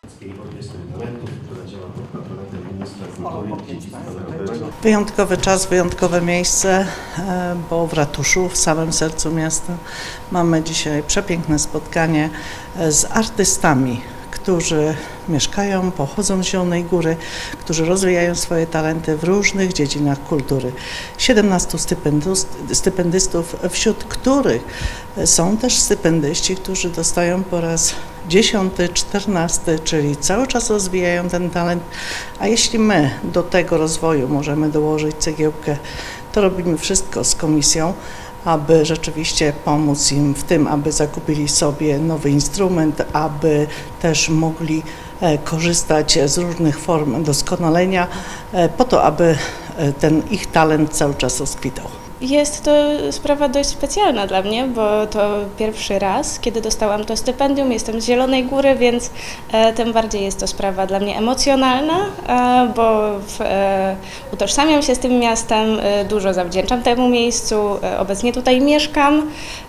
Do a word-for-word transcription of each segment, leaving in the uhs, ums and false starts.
Orkiestry Talentów, która działa pod patronatem Ministra Kultury i Dziedzictwa Narodowego. Wyjątkowy czas, wyjątkowe miejsce, bo w ratuszu, w samym sercu miasta, mamy dzisiaj przepiękne spotkanie z artystami, którzy mieszkają, pochodzą z Zielonej Góry, którzy rozwijają swoje talenty w różnych dziedzinach kultury. siedemnastu stypendystów, wśród których są też stypendyści, którzy dostają po raz dziesiąty, czternasty, czyli cały czas rozwijają ten talent, a jeśli my do tego rozwoju możemy dołożyć cegiełkę, to robimy wszystko z komisją, aby rzeczywiście pomóc im w tym, aby zakupili sobie nowy instrument, aby też mogli korzystać z różnych form doskonalenia, po to, aby ten ich talent cały czas rozkwitał. Jest to sprawa dość specjalna dla mnie, bo to pierwszy raz, kiedy dostałam to stypendium. Jestem z Zielonej Góry, więc e, tym bardziej jest to sprawa dla mnie emocjonalna, e, bo w, e, utożsamiam się z tym miastem, e, dużo zawdzięczam temu miejscu, e, obecnie tutaj mieszkam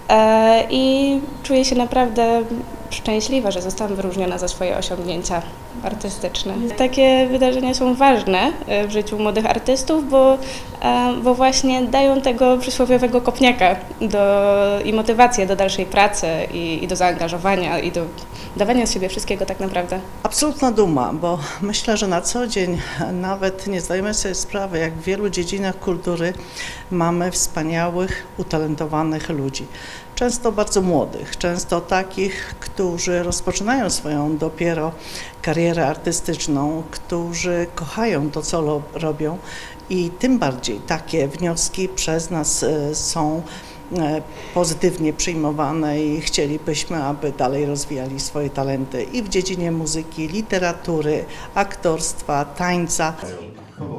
e, i czuję się naprawdę szczęśliwa, że zostałam wyróżniona za swoje osiągnięcia artystyczne. Takie wydarzenia są ważne w życiu młodych artystów, bo, bo właśnie dają tego przysłowiowego kopniaka do, i motywację do dalszej pracy i, i do zaangażowania i do dawania z siebie wszystkiego tak naprawdę. Absolutna duma, bo myślę, że na co dzień nawet nie zdajemy sobie sprawy, jak w wielu dziedzinach kultury mamy wspaniałych, utalentowanych ludzi. Często bardzo młodych, często takich, którzy rozpoczynają swoją dopiero karierę artystyczną, którzy kochają to, co robią i tym bardziej takie wnioski przez nas są pozytywnie przyjmowane i chcielibyśmy, aby dalej rozwijali swoje talenty i w dziedzinie muzyki, literatury, aktorstwa, tańca.